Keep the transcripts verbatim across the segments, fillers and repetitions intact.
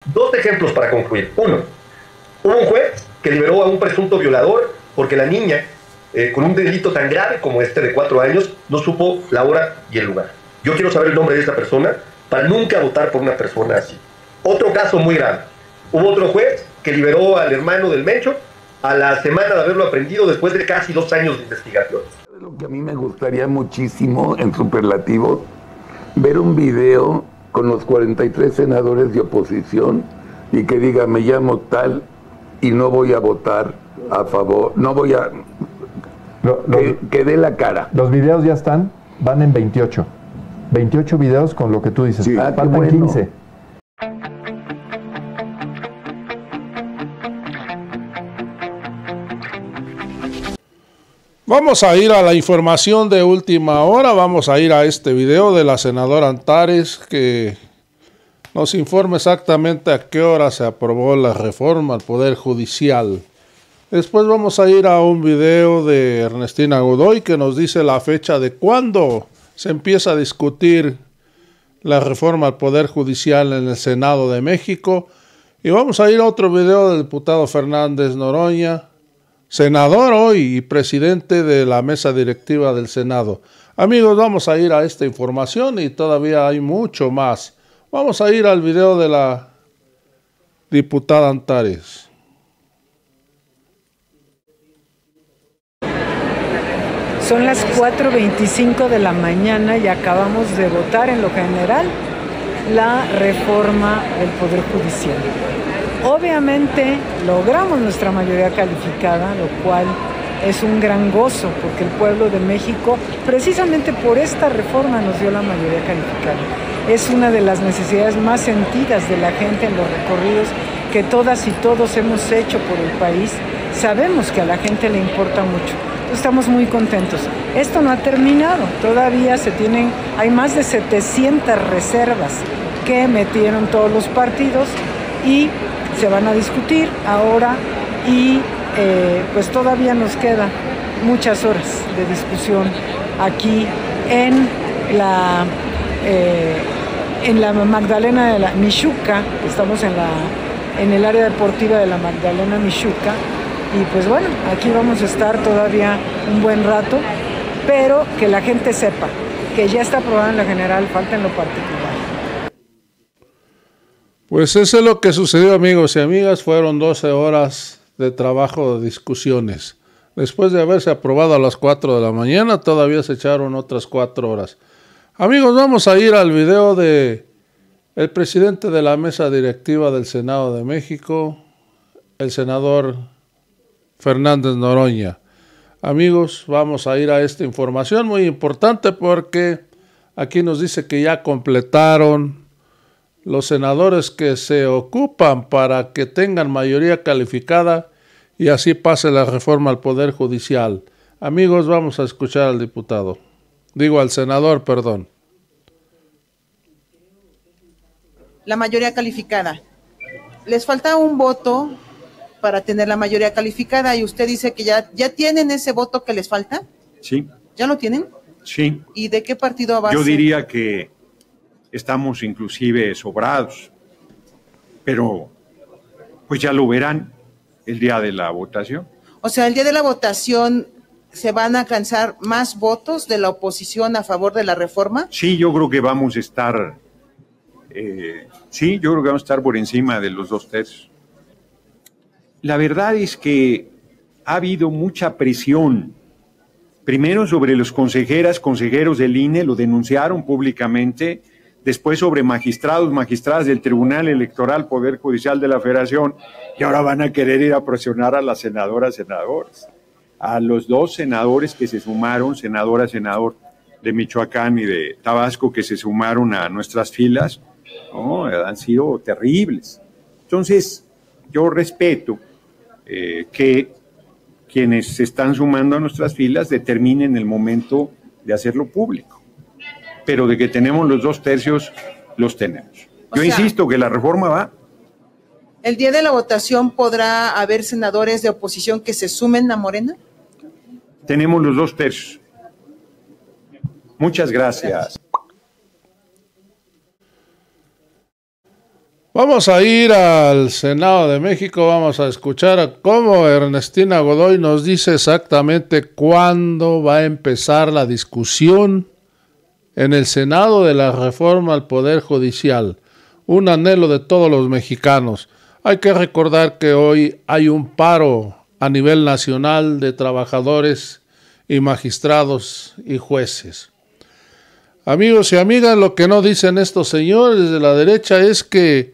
Dos ejemplos para concluir. Uno, hubo un juez que liberó a un presunto violador porque la niña, eh, con un delito tan grave como este de cuatro años, no supo la hora y el lugar. Yo quiero saber el nombre de esa persona para nunca votar por una persona así. Otro caso muy grave. Hubo otro juez que liberó al hermano del Mencho a la semana de haberlo aprendido después de casi dos años de investigación. Lo que a mí me gustaría muchísimo, en superlativo, ver un video con los cuarenta y tres senadores de oposición y que diga, me llamo tal y no voy a votar a favor, no voy a... Lo, lo, que, que dé la cara. Los videos ya están, van en veintiocho. veintiocho videos con lo que tú dices. Sí, ah, faltan bueno. quince. Vamos a ir a la información de última hora, vamos a ir a este video de la senadora Antares que nos informa exactamente a qué hora se aprobó la reforma al Poder Judicial. Después vamos a ir a un video de Ernestina Godoy que nos dice la fecha de cuándo se empieza a discutir la reforma al Poder Judicial en el Senado de México. Y vamos a ir a otro video del diputado Fernández Noroña, senador hoy y presidente de la mesa directiva del Senado. Amigos, vamos a ir a esta información y todavía hay mucho más. Vamos a ir al video de la diputada Antares. Son las cuatro veinticinco de la mañana y acabamos de votar en lo general la reforma del Poder Judicial. Obviamente logramos nuestra mayoría calificada, lo cual es un gran gozo, porque el pueblo de México, precisamente por esta reforma, nos dio la mayoría calificada. Es una de las necesidades más sentidas de la gente en los recorridos que todas y todos hemos hecho por el país. Sabemos que a la gente le importa mucho. Estamos muy contentos. Esto no ha terminado. Todavía se tienen, hay más de setecientas reservas que metieron todos los partidos y se van a discutir ahora y eh, pues todavía nos quedan muchas horas de discusión aquí en la eh, en la Magdalena de la Mixhuca. Estamos en la en el área deportiva de la Magdalena Mixhuca y pues bueno, aquí vamos a estar todavía un buen rato, pero que la gente sepa que ya está aprobada en la general, falta en lo particular. Pues eso es lo que sucedió, amigos y amigas. Fueron doce horas de trabajo de discusiones. Después de haberse aprobado a las cuatro de la mañana, todavía se echaron otras cuatro horas. Amigos, vamos a ir al video de el presidente de la mesa directiva del Senado de México, el senador Fernández Noroña. Amigos, vamos a ir a esta información muy importante porque aquí nos dice que ya completaron los senadores que se ocupan para que tengan mayoría calificada y así pase la reforma al Poder Judicial. Amigos, vamos a escuchar al diputado. Digo, al senador, perdón. La mayoría calificada. Les falta un voto para tener la mayoría calificada y usted dice que ya, ya tienen ese voto que les falta. Sí. ¿Ya lo tienen? Sí. ¿Y de qué partido va a ser? Yo diría que estamos inclusive sobrados, pero pues ya lo verán el día de la votación. O sea, el día de la votación se van a alcanzar más votos de la oposición a favor de la reforma. Sí, yo creo que vamos a estar, eh, sí, yo creo que vamos a estar por encima de los dos tercios. La verdad es que ha habido mucha presión, primero sobre los consejeras, consejeros del I N E, lo denunciaron públicamente, después sobre magistrados, magistradas del Tribunal Electoral, Poder Judicial de la Federación, y ahora van a querer ir a presionar a las senadoras, senadores. A los dos senadores que se sumaron, senadora, senador de Michoacán y de Tabasco, que se sumaron a nuestras filas, ¿no? Han sido terribles. Entonces, yo respeto eh, que quienes se están sumando a nuestras filas determinen el momento de hacerlo público. Pero de que tenemos los dos tercios, los tenemos. O Yo sea, insisto que la reforma va. ¿El día de la votación podrá haber senadores de oposición que se sumen a Morena? Tenemos los dos tercios. Muchas gracias. Gracias. Vamos a ir al Senado de México, vamos a escuchar a cómo Ernestina Godoy nos dice exactamente cuándo va a empezar la discusión en el Senado de la reforma al Poder Judicial, un anhelo de todos los mexicanos. Hay que recordar que hoy hay un paro a nivel nacional de trabajadores y magistrados y jueces. Amigos y amigas, lo que no dicen estos señores de la derecha es que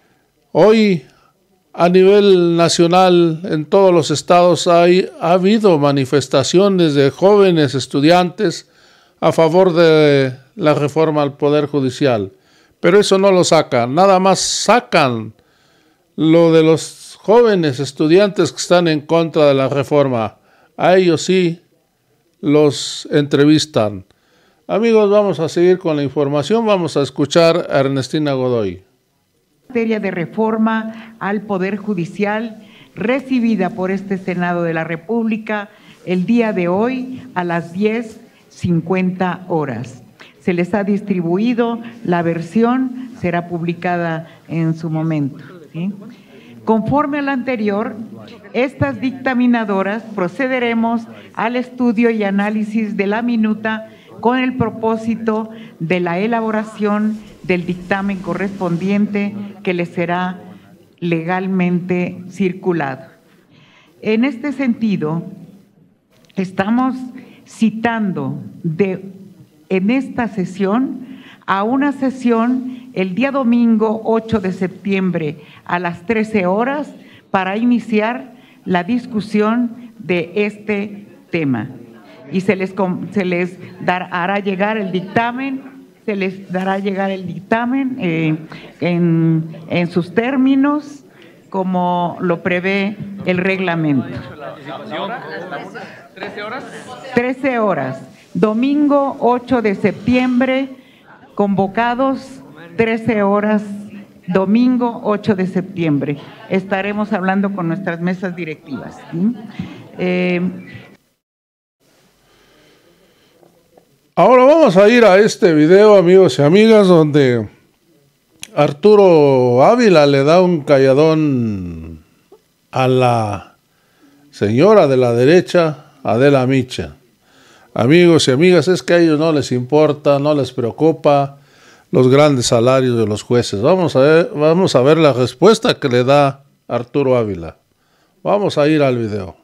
hoy a nivel nacional en todos los estados hay, ha habido manifestaciones de jóvenes estudiantes a favor de la reforma al Poder Judicial, pero eso no lo sacan, nada más sacan lo de los jóvenes estudiantes que están en contra de la reforma. A ellos sí los entrevistan. Amigos, vamos a seguir con la información, vamos a escuchar a Ernestina Godoy. Materia de reforma al Poder Judicial recibida por este Senado de la República el día de hoy a las diez cincuenta horas. Se les ha distribuido la versión, será publicada en su momento, ¿sí? Conforme a lo anterior, estas dictaminadoras procederemos al estudio y análisis de la minuta con el propósito de la elaboración del dictamen correspondiente que les será legalmente circulado. En este sentido, estamos citando de, en esta sesión a una sesión el día domingo ocho de septiembre a las trece horas para iniciar la discusión de este tema. Y se les, se les dar, hará llegar el dictamen, se les dará llegar el dictamen eh, en, en sus términos, como lo prevé el reglamento. ¿trece horas? trece horas. Domingo ocho de septiembre, convocados trece horas, domingo ocho de septiembre. Estaremos hablando con nuestras mesas directivas, ¿sí? Eh, Ahora vamos a ir a este video, amigos y amigas, donde Arturo Ávila le da un calladón a la señora de la derecha, Adela Micha. Amigos y amigas, es que a ellos no les importa, no les preocupa los grandes salarios de los jueces. Vamos a ver, vamos a ver la respuesta que le da Arturo Ávila. Vamos a ir al video.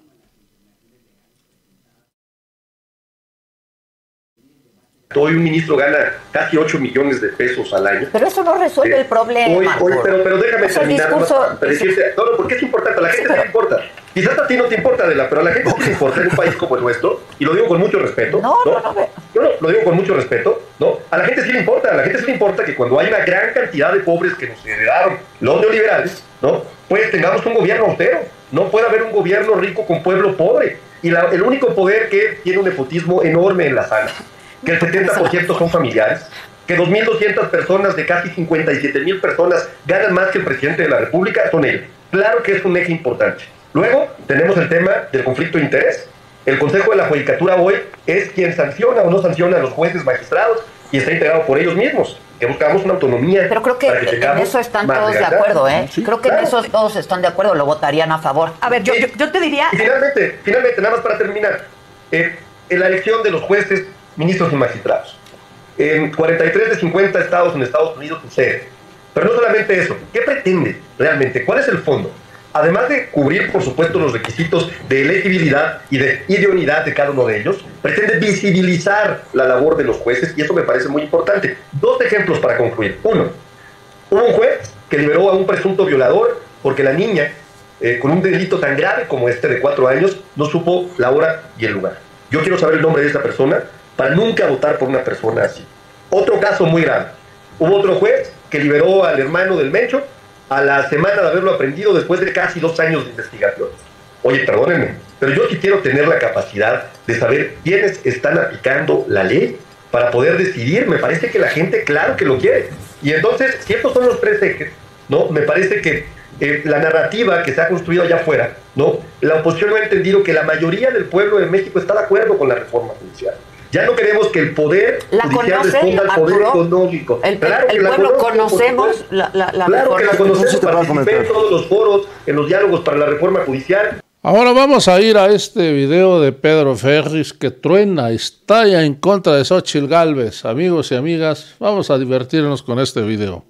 Hoy un ministro gana casi ocho millones de pesos al año. Pero eso no resuelve eh, el problema. Hoy, hoy, pero, pero déjame o sea, terminar. Discurso, más, para decirte, no, no, porque es importante. A la gente sí, pero... le importa. Quizás a ti no te importa, Adela, pero a la gente sí le importa en un país como el nuestro, y lo digo con mucho respeto. No, no, no. no, no, no lo digo con mucho respeto. No, a la gente sí le importa. A la gente sí le importa que cuando hay una gran cantidad de pobres que nos heredaron los neoliberales, ¿no? Pues tengamos un gobierno austero. No puede haber un gobierno rico con pueblo pobre. Y la, el único poder que tiene un nepotismo enorme en la sala, que el setenta por ciento son familiares, que dos mil doscientas personas de casi cincuenta y siete mil personas ganan más que el presidente de la República, son ellos. Claro que es un eje importante. Luego tenemos el tema del conflicto de interés. El Consejo de la Judicatura hoy es quien sanciona o no sanciona a los jueces magistrados y está integrado por ellos mismos, que buscamos una autonomía. Pero creo que, que en eso están todos de acuerdo, ¿eh? Sí, creo que claro. en eso todos están de acuerdo, lo votarían a favor. A ver, yo, yo, yo te diría... Y finalmente, finalmente, nada más para terminar, eh, en la elección de los jueces, ministros y magistrados. En cuarenta y tres de cincuenta estados en Estados Unidos sucede. Pero no solamente eso, ¿qué pretende realmente? ¿Cuál es el fondo? Además de cubrir, por supuesto, los requisitos de elegibilidad y de idoneidad de cada uno de ellos, pretende visibilizar la labor de los jueces, y eso me parece muy importante. Dos ejemplos para concluir. Uno, hubo un juez que liberó a un presunto violador porque la niña, eh, con un delito tan grave como este de cuatro años, no supo la hora y el lugar. Yo quiero saber el nombre de esa persona para nunca votar por una persona así. Otro caso muy grave. Hubo otro juez que liberó al hermano del Mencho a la semana de haberlo aprendido después de casi dos años de investigación. Oye, perdónenme, pero yo sí quiero tener la capacidad de saber quiénes están aplicando la ley para poder decidir. Me parece que la gente, claro que lo quiere. Y entonces, si estos son los tres ejes, ¿no? Me parece que eh, la narrativa que se ha construido allá afuera, ¿no? La oposición no ha entendido que la mayoría del pueblo de México está de acuerdo con la reforma judicial. Ya no queremos que el poder ¿La judicial conoce, responda al poder Arturo? económico. El, claro el, que el la pueblo conozco, conocemos la, la, la Claro que la conocemos, te participé en todos los foros, en los diálogos para la reforma judicial. Ahora vamos a ir a este video de Pedro Ferriz que truena, estalla en contra de Xóchitl Gálvez. Amigos y amigas, vamos a divertirnos con este video.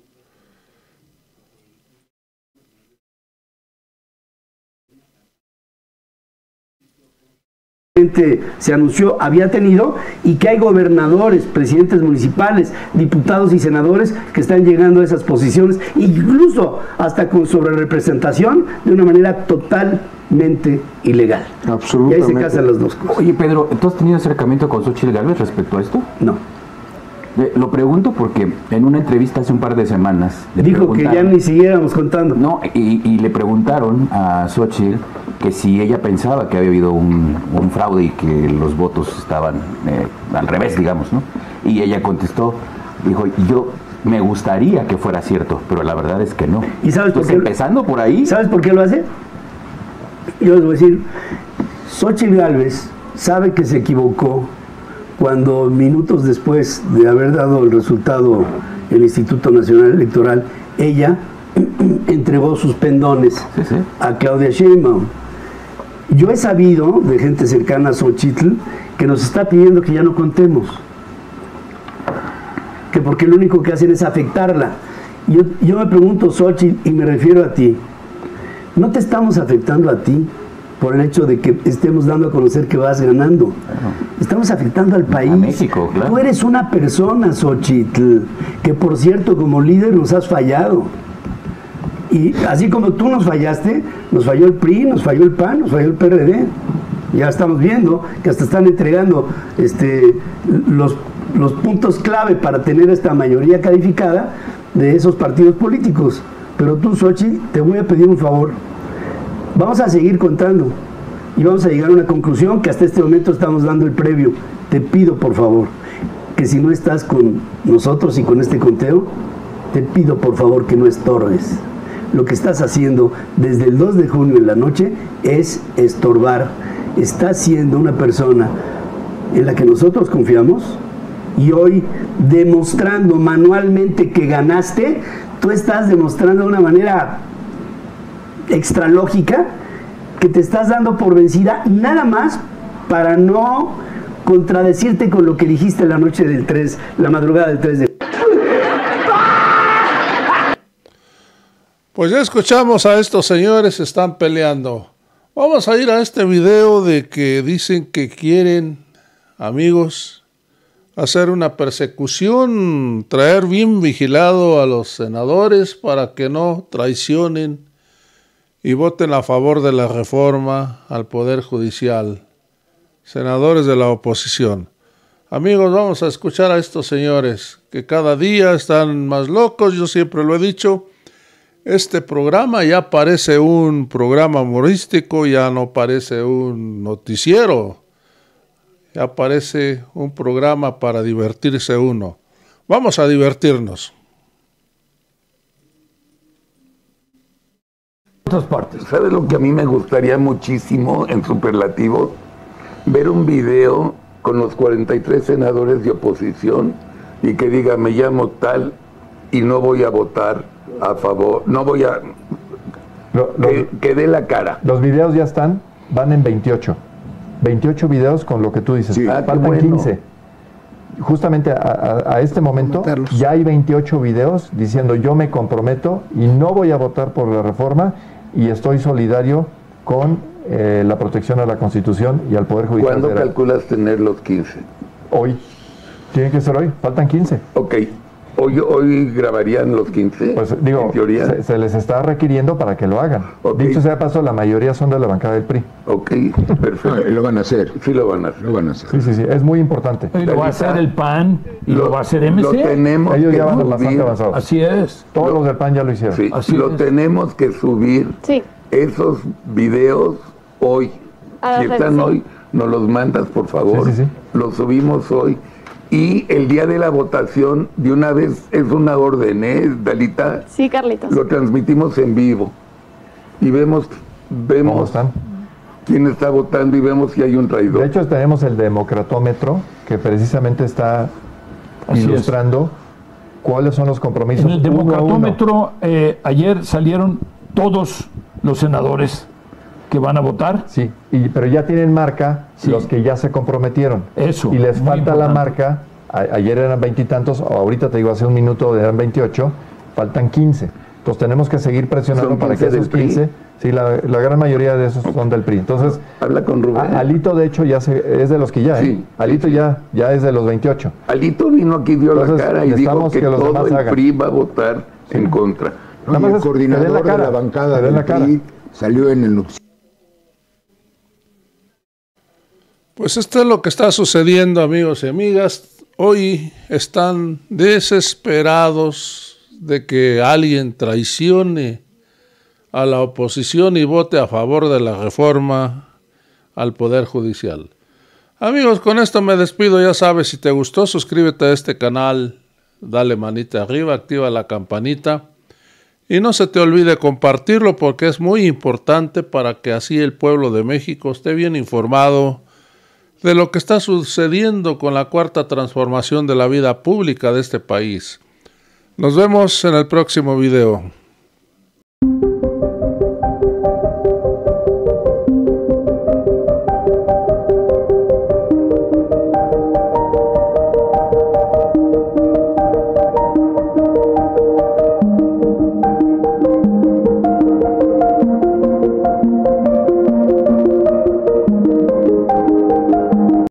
Se anunció había tenido y que hay gobernadores, presidentes municipales, diputados y senadores que están llegando a esas posiciones, incluso hasta con sobrerepresentación de una manera totalmente ilegal. Absolutamente. Y ahí se casan las dos cosas. Oye, Pedro, ¿tú has tenido acercamiento con Xóchitl Gálvez respecto a esto? No. Eh, lo pregunto porque en una entrevista hace un par de semanas le dijo que ya ni siguiéramos contando. No, y, y le preguntaron a Xóchitl que si ella pensaba que había habido un, un fraude y que los votos estaban eh, al revés, digamos, ¿no? Y ella contestó, dijo, yo me gustaría que fuera cierto, pero la verdad es que no. ¿Y sabes por qué? Empezando por ahí. ¿Sabes por qué lo hace? Yo les voy a decir, Xóchitl Gálvez sabe que se equivocó cuando minutos después de haber dado el resultado el Instituto Nacional Electoral, ella entregó sus pendones sí, sí. a Claudia Sheinbaum. Yo he sabido de gente cercana a Xóchitl que nos está pidiendo que ya no contemos, que porque lo único que hacen es afectarla. Yo, yo me pregunto, Xóchitl, y me refiero a ti, ¿no te estamos afectando a ti por el hecho de que estemos dando a conocer que vas ganando? Claro. Estamos afectando al país. A México, claro. Tú eres una persona, Xóchitl, que por cierto como líder nos has fallado. Y así como tú nos fallaste, nos falló el P R I, nos falló el P A N, nos falló el P R D. Ya estamos viendo que hasta están entregando este, los, los puntos clave para tener esta mayoría calificada de esos partidos políticos. Pero tú, Xóchitl, te voy a pedir un favor. Vamos a seguir contando y vamos a llegar a una conclusión que hasta este momento estamos dando el previo. Te pido, por favor, que si no estás con nosotros y con este conteo, te pido, por favor, que no estorbes. Lo que estás haciendo desde el dos de junio en la noche es estorbar. Estás siendo una persona en la que nosotros confiamos y hoy, demostrando manualmente que ganaste, tú estás demostrando de una manera extralógica que te estás dando por vencida nada más para no contradecirte con lo que dijiste la noche del tres, la madrugada del tres de... Pues ya escuchamos a estos señores, están peleando. Vamos a ir a este video de que dicen que quieren, amigos, hacer una persecución, traer bien vigilado a los senadores para que no traicionen y voten a favor de la reforma al Poder Judicial. Senadores de la oposición. Amigos, vamos a escuchar a estos señores que cada día están más locos, yo siempre lo he dicho. Este programa ya parece un programa humorístico, ya no parece un noticiero, ya parece un programa para divertirse uno. Vamos a divertirnos. ¿Sabes lo que a mí me gustaría muchísimo en superlativo? Ver un video con los cuarenta y tres senadores de oposición y que diga, me llamo tal y no voy a votar a favor, no voy a... Lo, que, los, que dé la cara. Los videos ya están, van en veintiocho. veintiocho videos con lo que tú dices. Sí, faltan bueno. quince. Justamente a, a, a este momento ya hay veintiocho videos diciendo yo me comprometo y no voy a votar por la reforma y estoy solidario con eh, la protección a la Constitución y al Poder Judicial. ¿Cuándo Federal. calculas tener los quince? Hoy. Tiene que ser hoy, faltan quince. Ok. Hoy, hoy grabarían los quince, pues digo, en teoría. Se, se les está requiriendo para que lo hagan. Okay. Dicho sea de paso, la mayoría son de la bancada del P R I. Ok, perfecto. Lo van a hacer. Sí lo van a hacer. Lo van a hacer. Sí, sí, sí, es muy importante. Y lo va a hacer el P A N y lo, lo va a hacer M C. Lo tenemos Ellos que ya van subir. bastante avanzados. Así es. Todos lo, los del P A N ya lo hicieron. Sí, Así lo es. tenemos que subir. Sí. Esos videos hoy. A si están sí. hoy, nos los mandas, por favor. Sí, sí, sí. Los subimos hoy. Y el día de la votación, de una vez, es una orden, ¿eh, Dalita? Sí, Carlitos. Lo transmitimos en vivo. Y vemos, vemos ¿Cómo están? quién está votando y vemos si hay un traidor. De hecho, tenemos el democratómetro, que precisamente está Así ilustrando es. cuáles son los compromisos. En el democratómetro eh, ayer salieron todos los senadores que van a votar. Sí, y, pero ya tienen marca sí. los que ya se comprometieron. Eso. Y les falta importante. la marca. A, ayer eran veintitantos, ahorita te digo, hace un minuto eran veintiocho, faltan quince. Entonces tenemos que seguir presionando para que esos quince, sí, la, la gran mayoría de esos son del P R I. Entonces, habla con Rubén. A, Alito de hecho ya se, es de los que ya, sí, ¿eh? Alito sí. ya, ya es de los veintiocho. Alito vino aquí, dio Entonces, la cara y dijo que, que los todo el hagan. P R I va a votar sí. en contra. No, y el es, coordinador la cara, de la bancada del la P R I salió en el noticiero. Pues esto es lo que está sucediendo, amigos y amigas. Hoy están desesperados de que alguien traicione a la oposición y vote a favor de la reforma al Poder Judicial. Amigos, con esto me despido. Ya sabes, si te gustó, suscríbete a este canal, dale manita arriba, activa la campanita y no se te olvide compartirlo porque es muy importante para que así el pueblo de México esté bien informado de lo que está sucediendo con la cuarta transformación de la vida pública de este país. Nos vemos en el próximo video.